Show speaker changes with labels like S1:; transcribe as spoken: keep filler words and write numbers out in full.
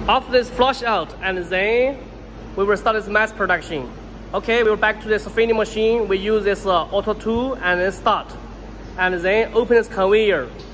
S1: After this flush out, and then we will start this mass production. Okay, we're back to this finishing machine. We use this uh, auto tool and then start. And then open this conveyor.